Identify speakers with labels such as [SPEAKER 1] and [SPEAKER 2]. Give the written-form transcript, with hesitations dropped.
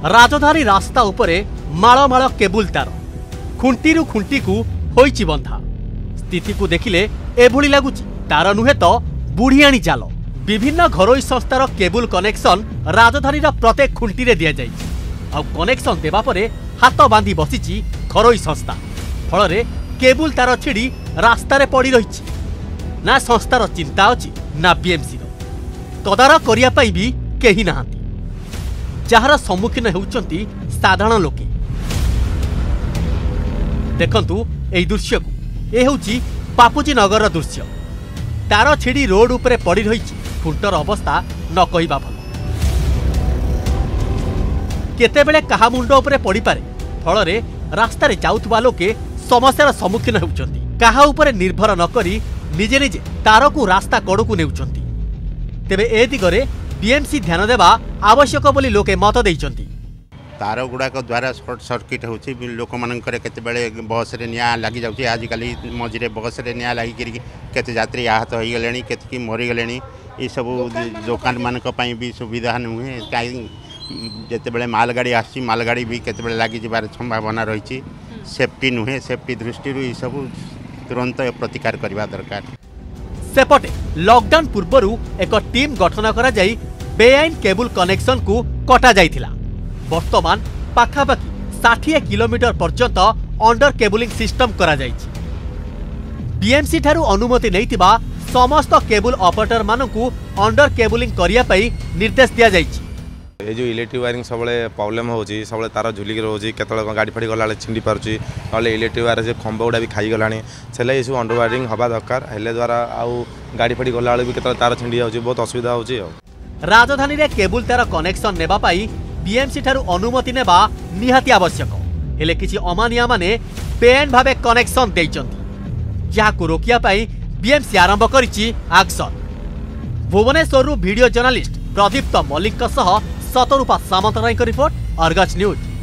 [SPEAKER 1] राजधानी रास्ता उपरे माळमाळ केबुल तार खुंटीरू खुंटी को होईची बंधा। स्थिति को देखिले एभली लगुच तार नुहे तो बुढ़ियाणी जाल। विभिन्न घरोई संस्थार केबुल कनेक्शन राजधानी प्रत्येक खुंटी रे दिया जाई। आ कनेक्शन देबा परे हाथ बांधी बसिची घरोई संस्था। फल रे केबुल तार छिड़ी रास्ता रे पड़ी रही। ना संस्थार चिंता अछि ना बीएमसी तदारक करिया पाई भी केही नाहांती। जार सम्मुखीन होउचंती साधारण लोके। देखंतु एई दृश्य को ए होउची बापूजी नगर दृश्य। तार छिड़ी रोड उपरे पड़ी रही। खुंटर अवस्था न कहिबा भल। केतेबेले कहा मुंड उपरे पड़ी पारे। फल रे रास्ता रे जाउथबा लोके समस्यार सम्मुखीन होउचंती। कहा उपरे निर्भर न करी निजे निजे तार को रास्ता कड़ को नेउचंती। तेबे ए दिगरे बीएमसी ध्यान देवा आवश्यक बोली लोके मत देइचंती।
[SPEAKER 2] तार गुड़ाक द्वारा सर्ट सर्किट होची लोक मानकर केतेबेले बस रे निया लागि जाउची। आजिकल मझिरे बस रे निया लागि केते यात्री आहत होई गलेनी केतकी मरी गलेनी। ए सब दुकान मानक पई भी सुविधा नुहे। जेतेबेले मालगाड़ी आसी मालगाड़ी भी केतेबेले लागि जिबार संभावना रही। सेफ्टी नुहे सेफ्टी दृष्टि ए सब तुरंत प्रतिकार करबा दरकार।
[SPEAKER 1] सेपटे लॉकडाउन पूर्वरु एक टीम गठन करा जाई बेआईन केबुल कनेक्शन को कटा जाइथिला। वर्तमान पाखापाखि 60 किलोमीटर पर्यंत अंडर केबुलिंग सिस्टम करा जाइछि। बीएमसी ठारू अनुमति नैतिबा समस्त केबुल ऑपरेटर मानकु अंडर केबुलिंग करिया पई निर्देश दिया जाइछि।
[SPEAKER 3] ये जो इलेक्ट्रिक वायरिंग सब प्रॉब्लम होची सब तार झुलिक रोची केतल गाड़ी फाड़ी गला छिंडी पारुची ना इलेक्ट्रिक वायर से खंब गुड़ा भी खाई गलानी से सब अंडर वायरिंग हवा दरकार हेले द्वारा आउ गाड़ी फाड़ी गला भी केतल तार छिंडी जाउची बहुत असुविधा होची।
[SPEAKER 1] राजधानी रे केबुल तार कनेक्शन नेबा पाई बीएमसी ठारू अनुमति नेबा निहाती आवश्यक। हेले किछि अमानिया माने बेआईन भावे कनेक्शन देइचंती जाहाकु रोकिया पाई बीएमसी आरंभ करिछि action. Bhubaneswar video journalist Pradipta Mallick सह Satarupa Samantaray report Argus news.